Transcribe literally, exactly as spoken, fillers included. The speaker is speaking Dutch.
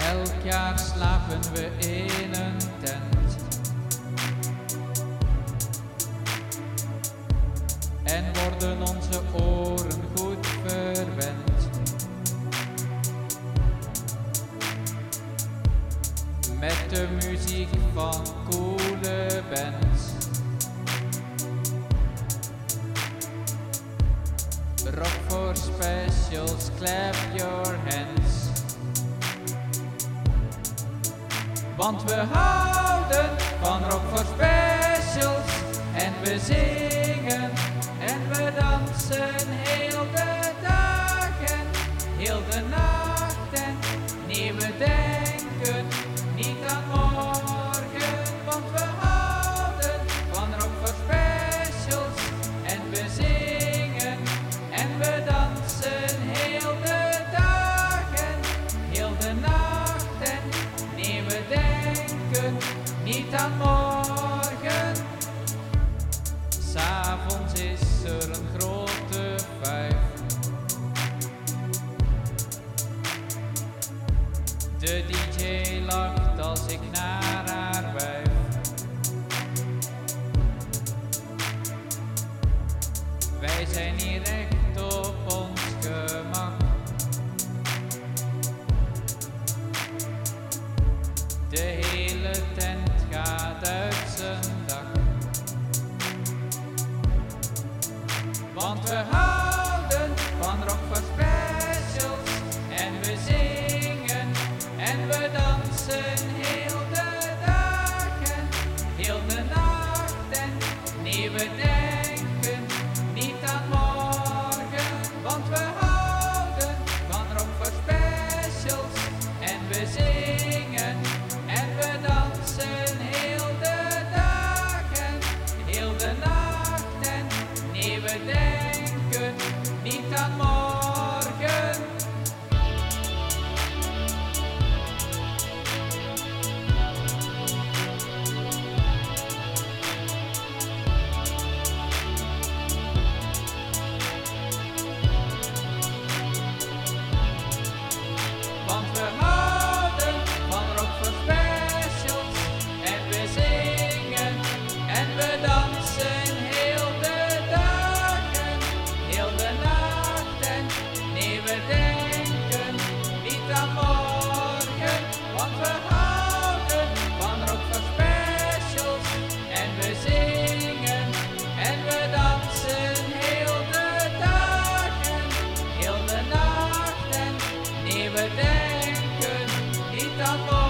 Elk jaar slapen we in een tent en worden onze oren goed verwend met de muziek van coole bands. Rock for specials, clap your hands. Want we houden van Rock for specials en we zingen en we dansen heel de dag en heel de nacht en nee, we denken niet aan morgen, want we houden van Rock for specials en we zingen en we dansen heel de dag en heel de nacht en nee, we denken niet aan morgen. 'S'avonds is er een grote vijf. De D J lacht als ik naar haar wijf. Wij zijn hier echt op ons gemak. De hele tent gaat uit zijn dak. Want we houden van Rock for specials en we zingen en we dansen heel de dag en heel de nacht en nee, we denken niet aan morgen, want we houden van Rock for specials en we zingen en we dansen heel de dag en heel de nacht en nee, we denken niet aan morgen. Want we houden van Rock for specials en we zingen en we dansen heel de dag en heel de nacht en nee, we denken niet aan morgen, want we houden van Rock for specials en we zingen en we dansen heel de dag en heel de nacht en nee, we denken niet aan morgen.